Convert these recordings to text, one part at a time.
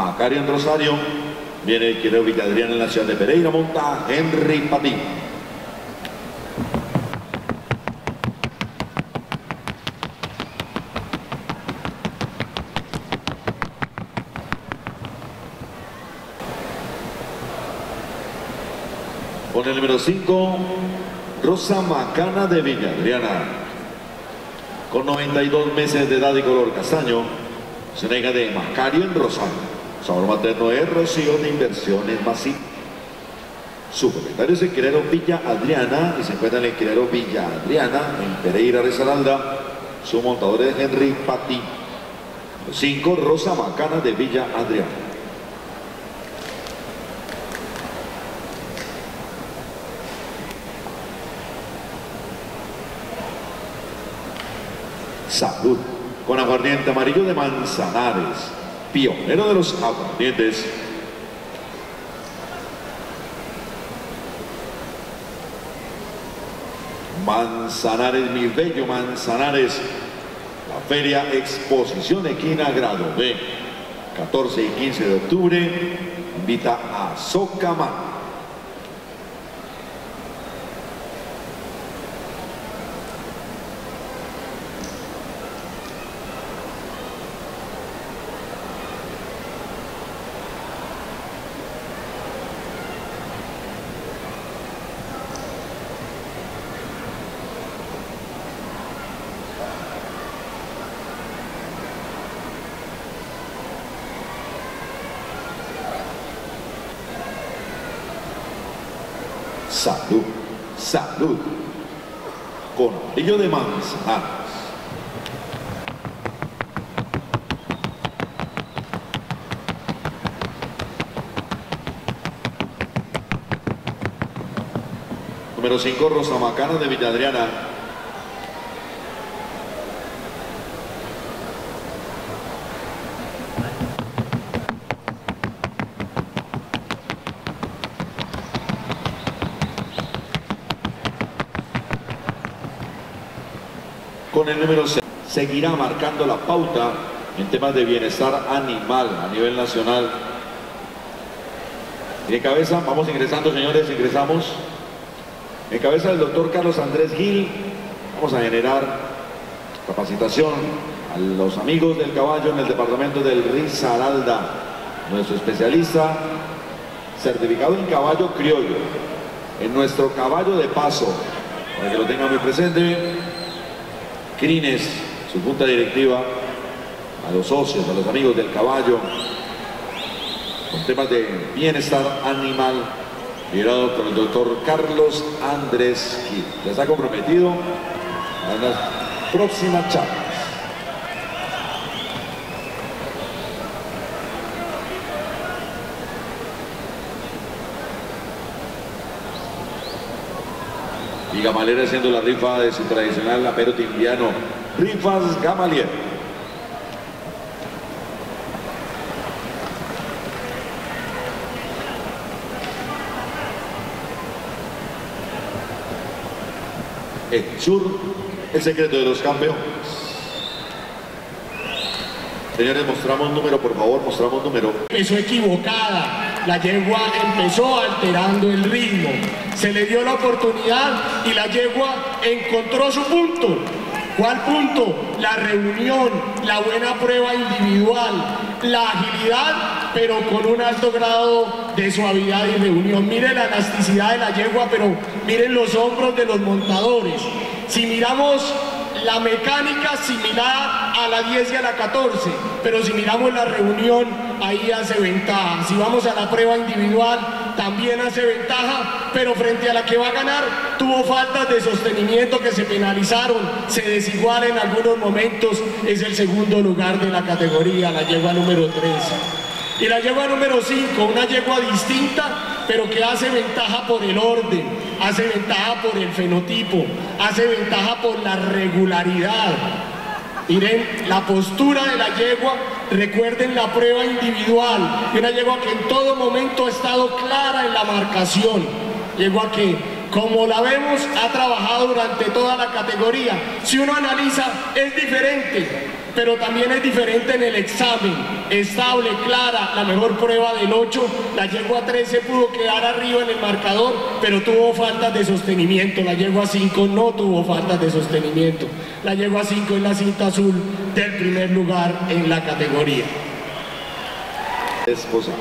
Macario en Rosario. Viene el quilero Villa Adriana en la ciudad de Pereira. Monta Henry Patín. Con el número 5, Rosa Macana de Villa Adriana. Con 92 meses de edad y color castaño, se nega de Macario en Rosario. Sabor materno es Rocío de Inversiones Masí. Su propietario es el quilero Villa Adriana y se encuentra en el quilero Villa Adriana en Pereira Risaralda. Su montador es Henry Patín. 5, Rosa Macana de Villa Adriana. Salud, con aguardiente amarillo de Manzanares, pionero de los aguardientes. Manzanares, mi bello Manzanares, la Feria Exposición Equina Grado B, 14 y 15 de octubre, invita a Socamán. Salud, salud, con amarillo de Manzanares. Número 5, Rosa Macana de Villa Adriana. Con el número 6, seguirá marcando la pauta en temas de bienestar animal a nivel nacional. Y de cabeza, vamos ingresando, señores, ingresamos. En cabeza del doctor Carlos Andrés Gil, vamos a generar capacitación a los amigos del caballo en el departamento del Risaralda. Nuestro especialista, certificado en caballo criollo, en nuestro caballo de paso, para que lo tengan muy presente. Crines, su junta directiva, a los socios, a los amigos del caballo, con temas de bienestar animal, liderado por el doctor Carlos Andrés Gil. Ya está comprometido a las próximas charlas. Y Gamaliel haciendo la rifa de su tradicional apero tindiano, Rifas Gamaliel. El sur, el secreto de los campeones. Señores, mostramos número, por favor, mostramos número. Empezó equivocada, la yegua empezó alterando el ritmo, se le dio la oportunidad y la yegua encontró su punto. ¿Cuál punto? La reunión, la buena prueba individual, la agilidad, pero con un alto grado de suavidad y reunión. Miren la elasticidad de la yegua, pero miren los hombros de los montadores. Si miramos la mecánica, similar a la 10 y a la 14, pero si miramos la reunión, ahí hace ventaja. Si vamos a la prueba individual, también hace ventaja, pero frente a la que va a ganar, tuvo faltas de sostenimiento que se penalizaron, se desiguala en algunos momentos, es el segundo lugar de la categoría, la yegua número 3. Y la yegua número 5, una yegua distinta, pero que hace ventaja por el orden, hace ventaja por el fenotipo, hace ventaja por la regularidad. Miren la postura de la yegua, recuerden la prueba individual, una yegua que en todo momento ha estado clara en la marcación, yegua que como la vemos, ha trabajado durante toda la categoría. Si uno analiza, es diferente, pero también es diferente en el examen. Estable, clara, la mejor prueba del 8. La yegua 13 pudo quedar arriba en el marcador, pero tuvo faltas de sostenimiento. La yegua 5 no tuvo faltas de sostenimiento. La yegua 5 es la cinta azul del primer lugar en la categoría. Esposa.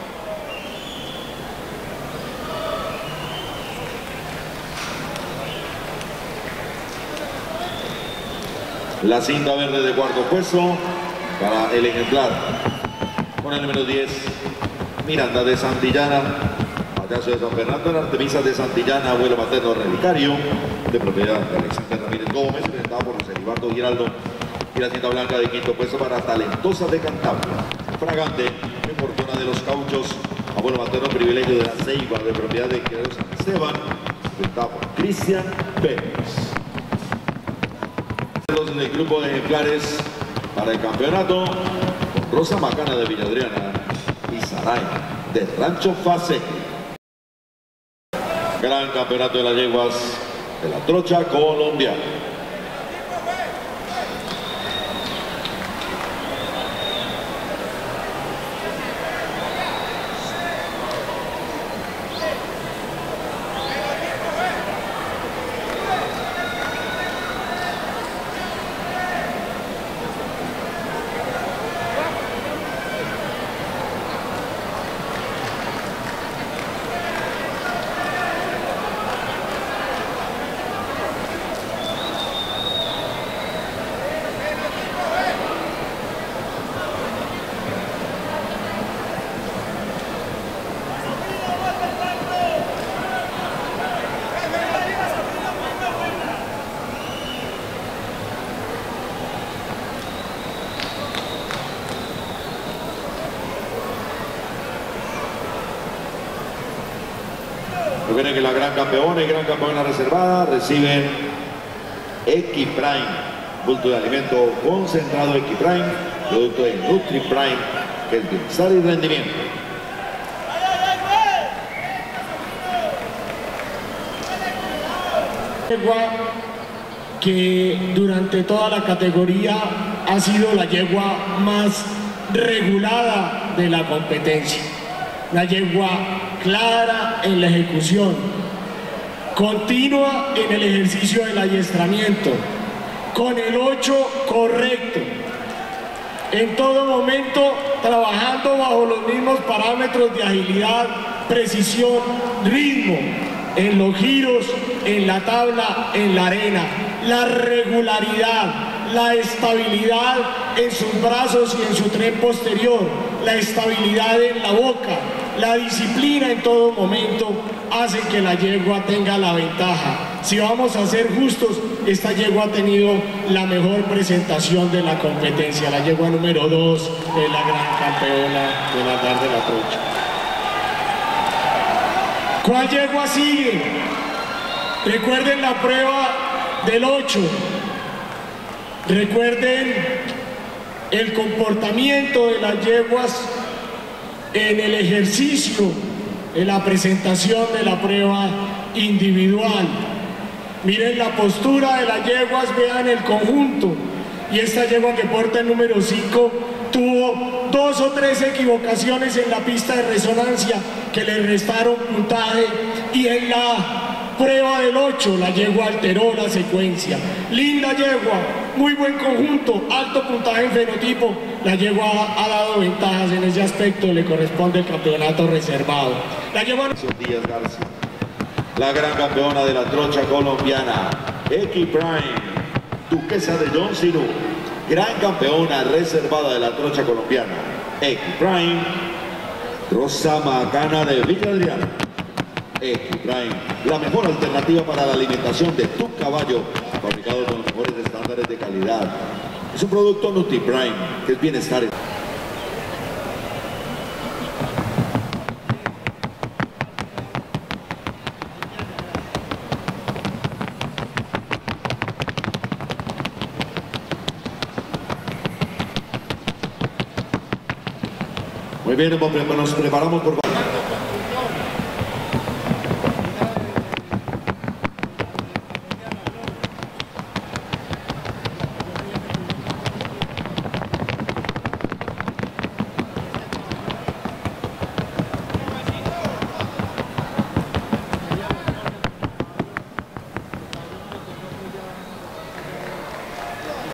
La cinta verde de cuarto puesto para el ejemplar. Con el número 10, Miranda de Santillana, Payaso de San Fernando, la Artemisa de Santillana, abuelo materno relicario, de propiedad de Alexander Ramírez Gómez, presentado por José Eduardo Giraldo. Y la cinta blanca de quinto puesto para Talentosa de Cantabria, Fragante, en fortuna de los Cauchos, abuelo materno privilegio de la Ceiba, de propiedad de Quevedo San Esteban, presentado por Cristian Pérez. En el grupo de ejemplares para el campeonato, Rosa Macana de Villadriana y Saray de Rancho Fase. Gran campeonato de las yeguas de la trocha colombiana. Recuerden que la gran campeona y gran campeona reservada reciben Equiprime, bulto de alimento concentrado Equiprime, producto de NutriPrime, que es bienestar y rendimiento. Yegua que durante toda la categoría ha sido la yegua más regulada de la competencia. Una yegua clara en la ejecución, continua en el ejercicio del adiestramiento, con el 8 correcto, en todo momento trabajando bajo los mismos parámetros de agilidad, precisión, ritmo, en los giros, en la tabla, en la arena, la regularidad, la estabilidad en sus brazos y en su tren posterior, la estabilidad en la boca, la disciplina en todo momento hace que la yegua tenga la ventaja. Si vamos a ser justos, esta yegua ha tenido la mejor presentación de la competencia. La yegua número 2 es la gran campeona de la tarde de la trocha. ¿Cuál yegua sigue? Recuerden la prueba del 8. Recuerden el comportamiento de las yeguas en el ejercicio, en la presentación de la prueba individual. Miren la postura de las yeguas, vean el conjunto. Y esta yegua que porta el número 5 tuvo 2 o 3 equivocaciones en la pista de resonancia que le restaron puntaje, y en la prueba del 8 la yegua alteró la secuencia. Linda yegua, muy buen conjunto, alto puntaje en fenotipo. La yegua ha dado ventajas en ese aspecto, le corresponde el campeonato reservado. La yegua... Díaz García, la gran campeona de la trocha colombiana, Equiprime, duquesa de John Sinú, gran campeona reservada de la trocha colombiana, Equiprime, Rosa Macana de Villadriana. Equiprime, la mejor alternativa para la alimentación de tu caballo, fabricado con los mejores estándares de calidad. Es un producto NutriPrime, que es bienestar. Muy bien, nos preparamos por...